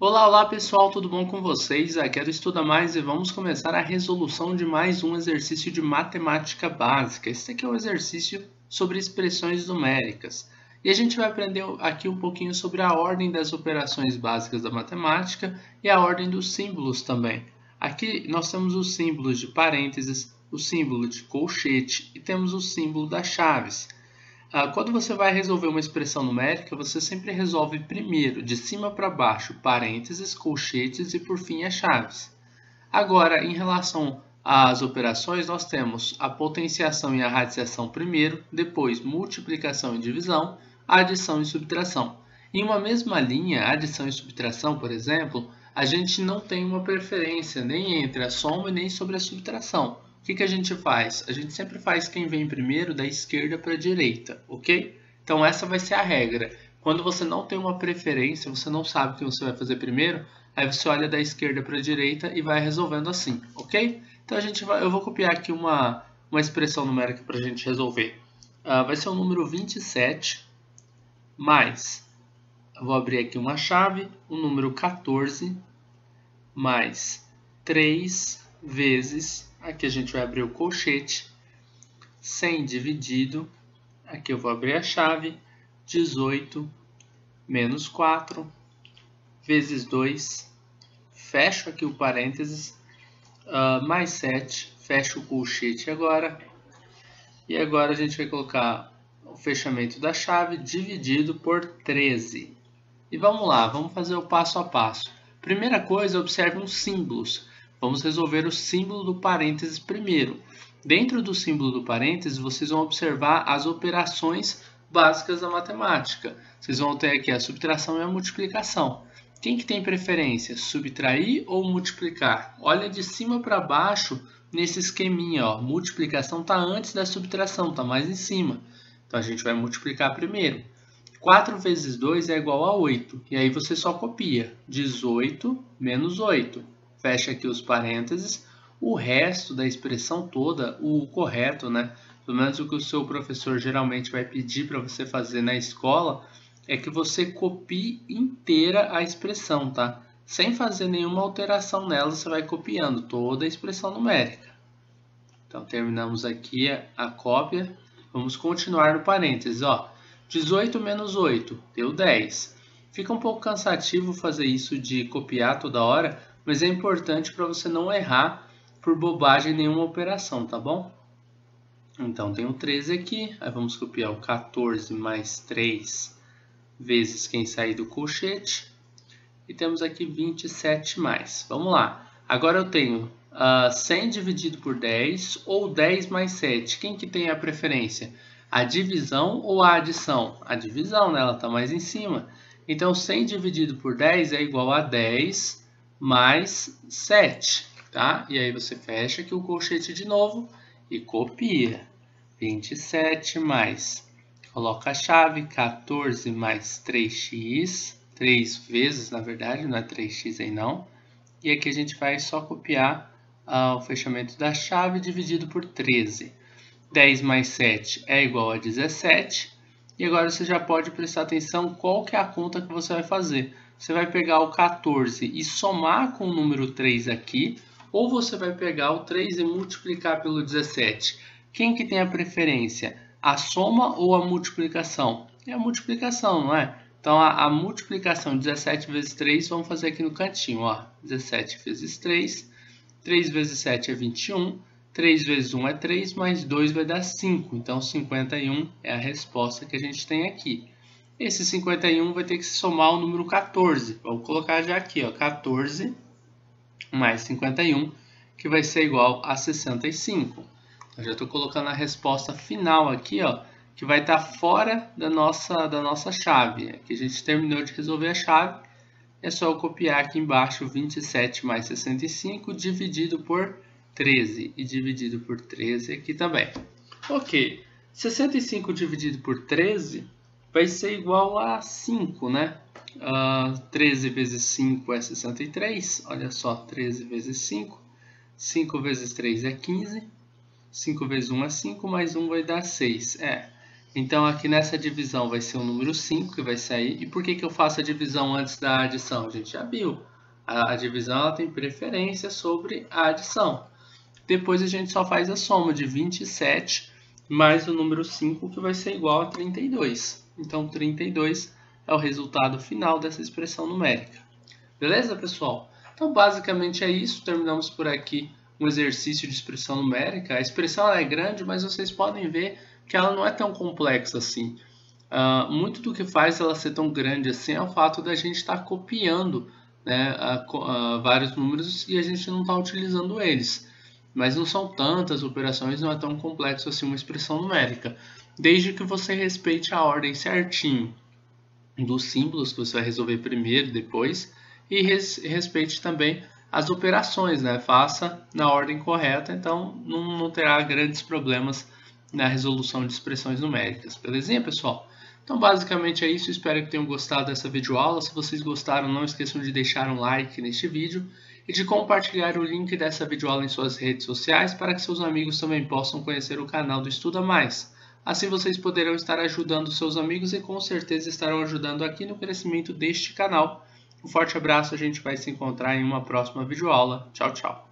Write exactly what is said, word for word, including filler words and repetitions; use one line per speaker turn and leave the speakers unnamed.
Olá, olá pessoal, tudo bom com vocês? Aqui é do Estuda Mais e vamos começar a resolução de mais um exercício de matemática básica. Esse aqui é um exercício sobre expressões numéricas. E a gente vai aprender aqui um pouquinho sobre a ordem das operações básicas da matemática e a ordem dos símbolos também. Aqui nós temos os símbolos de parênteses, o símbolo de colchete e temos o símbolo das chaves. Quando você vai resolver uma expressão numérica, você sempre resolve primeiro, de cima para baixo, parênteses, colchetes e por fim as chaves. Agora, em relação às operações, nós temos a potenciação e a radiciação primeiro, depois multiplicação e divisão, adição e subtração. Em uma mesma linha, adição e subtração, por exemplo, a gente não tem uma preferência nem entre a soma e nem sobre a subtração. O que, que a gente faz? A gente sempre faz quem vem primeiro da esquerda para a direita, ok? Então essa vai ser a regra. Quando você não tem uma preferência, você não sabe o que você vai fazer primeiro, aí você olha da esquerda para a direita e vai resolvendo assim, ok? Então a gente vai, eu vou copiar aqui uma, uma expressão numérica para a gente resolver. Uh, vai ser o número vinte e sete mais, eu vou abrir aqui uma chave, o número quatorze mais três vezes... Aqui a gente vai abrir o colchete, cem dividido, aqui eu vou abrir a chave, dezoito menos quatro, vezes dois, fecho aqui o parênteses, uh, mais sete, fecho o colchete agora, e agora a gente vai colocar o fechamento da chave dividido por treze. E vamos lá, vamos fazer o passo a passo. Primeira coisa, observe os símbolos. Vamos resolver o símbolo do parênteses primeiro. Dentro do símbolo do parênteses, vocês vão observar as operações básicas da matemática. Vocês vão ter aqui a subtração e a multiplicação. Quem que tem preferência? Subtrair ou multiplicar? Olha de cima para baixo nesse esqueminha. Ó. Multiplicação está antes da subtração, está mais em cima. Então a gente vai multiplicar primeiro. quatro vezes dois é igual a oito. E aí você só copia. dezoito menos oito. Fecha aqui os parênteses, o resto da expressão toda, o correto, né? Pelo menos o que o seu professor geralmente vai pedir para você fazer na escola, é que você copie inteira a expressão, tá? Sem fazer nenhuma alteração nela, você vai copiando toda a expressão numérica. Então, terminamos aqui a, a cópia. Vamos continuar no parênteses, ó. dezoito menos oito, deu dez. Fica um pouco cansativo fazer isso de copiar toda hora, mas é importante para você não errar por bobagem nenhuma operação, tá bom? Então, tem o treze aqui, aí vamos copiar o quatorze mais três vezes quem sair do colchete. E temos aqui vinte e sete mais. Vamos lá. Agora eu tenho uh, cem dividido por dez ou dez mais sete. Quem que tem a preferência? A divisão ou a adição? A divisão, né? Ela está mais em cima. Então, cem dividido por dez é igual a dez mais sete, tá? E aí você fecha aqui o colchete de novo e copia. vinte e sete mais, coloca a chave, quatorze mais três x, três vezes na verdade, não é três x aí não. E aqui a gente vai só copiar uh, o fechamento da chave dividido por treze. dez mais sete é igual a dezessete. E agora você já pode prestar atenção qual que é a conta que você vai fazer. Você vai pegar o quatorze e somar com o número três aqui, ou você vai pegar o três e multiplicar pelo dezessete. Quem que tem a preferência? A soma ou a multiplicação? É a multiplicação, não é? Então, a, a multiplicação, dezessete vezes três, vamos fazer aqui no cantinho. Ó. dezessete vezes três, três vezes sete é vinte e um. três vezes um é três, mais dois vai dar cinco. Então, cinquenta e um é a resposta que a gente tem aqui. Esse cinquenta e um vai ter que somar o número quatorze. Vamos colocar já aqui, ó, quatorze mais cinquenta e um, que vai ser igual a sessenta e cinco. Eu já estou colocando a resposta final aqui, ó, que vai estar fora da nossa, da nossa chave. Aqui a gente terminou de resolver a chave. É só eu copiar aqui embaixo vinte e sete mais sessenta e cinco dividido por treze. E dividido por treze aqui também. Ok, sessenta e cinco dividido por treze vai ser igual a cinco, né? Uh, treze vezes cinco é sessenta e três. Olha só, treze vezes cinco. cinco vezes três é quinze. cinco vezes um é cinco, mais um vai dar seis. É, Então aqui nessa divisão vai ser o número cinco que vai sair. E por que que eu faço a divisão antes da adição? A gente já viu. A, a divisão ela tem preferência sobre a adição. Depois a gente só faz a soma de vinte e sete mais o número cinco, que vai ser igual a trinta e dois. Então trinta e dois é o resultado final dessa expressão numérica. Beleza, pessoal? Então basicamente é isso. Terminamos por aqui um exercício de expressão numérica. A expressão ela é grande, mas vocês podem ver que ela não é tão complexa assim. Uh, muito do que faz ela ser tão grande assim é o fato da gente estar tá copiando, né, uh, uh, vários números e a gente não está utilizando eles. Mas não são tantas operações, não é tão complexo assim uma expressão numérica. Desde que você respeite a ordem certinho dos símbolos que você vai resolver primeiro e depois, e res, respeite também as operações, né? Faça na ordem correta, então não, não terá grandes problemas na resolução de expressões numéricas. Belezinha, pessoal? Então basicamente é isso, espero que tenham gostado dessa videoaula. Se vocês gostaram, não esqueçam de deixar um like neste vídeo e de compartilhar o link dessa videoaula em suas redes sociais para que seus amigos também possam conhecer o canal do Estuda Mais. Assim vocês poderão estar ajudando seus amigos e com certeza estarão ajudando aqui no crescimento deste canal. Um forte abraço, a gente vai se encontrar em uma próxima videoaula. Tchau, tchau!